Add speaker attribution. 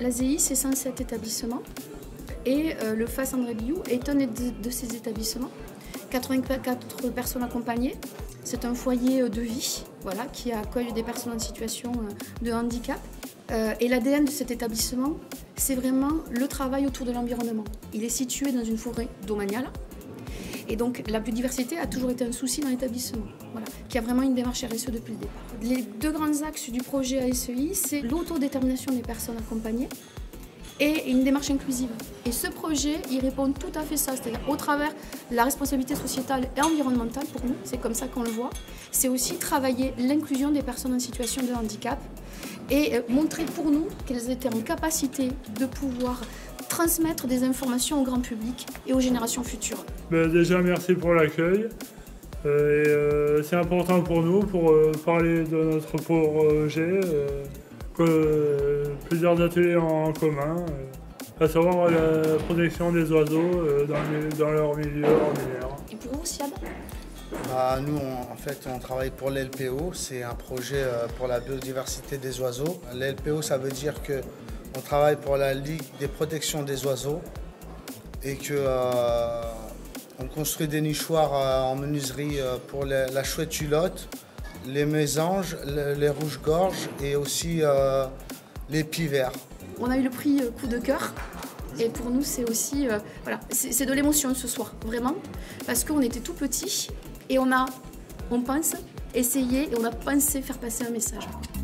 Speaker 1: L'ASEI, c'est 107 établissements et le FAS André Biou est un de ces établissements. 84 personnes accompagnées. C'est un foyer de vie voilà, qui accueille des personnes en situation de handicap. Et l'ADN de cet établissement, c'est vraiment le travail autour de l'environnement. Il est situé dans une forêt domaniale. Et donc la biodiversité a toujours été un souci dans l'établissement, voilà, qui a vraiment une démarche RSE depuis le départ. Les deux grands axes du projet ASEI, c'est l'autodétermination des personnes accompagnées et une démarche inclusive. Et ce projet, il répond tout à fait ça, c'est-à-dire au travers de la responsabilité sociétale et environnementale pour nous, c'est comme ça qu'on le voit. C'est aussi travailler l'inclusion des personnes en situation de handicap et montrer pour nous qu'elles étaient en capacité de pouvoir transmettre des informations au grand public et aux générations futures.
Speaker 2: Déjà, merci pour l'accueil. C'est important pour nous, pour parler de notre projet, plusieurs ateliers en commun, à savoir la protection des oiseaux dans leur milieu ordinaire.
Speaker 1: Et pour vous, Siad ?
Speaker 3: Nous, en fait, on travaille pour l'LPO, c'est un projet pour la biodiversité des oiseaux. L'LPO, ça veut dire qu'on travaille pour la Ligue des protections des oiseaux et qu'on construit des nichoirs en menuiserie pour la chouette hulotte, les mésanges, les rouges-gorges et aussi les pivers.
Speaker 1: On a eu le prix Coup de cœur. Et pour nous, c'est aussi voilà, c'est de l'émotion ce soir, vraiment, parce qu'on était tout petits et on pense essayer et on a pensé faire passer un message.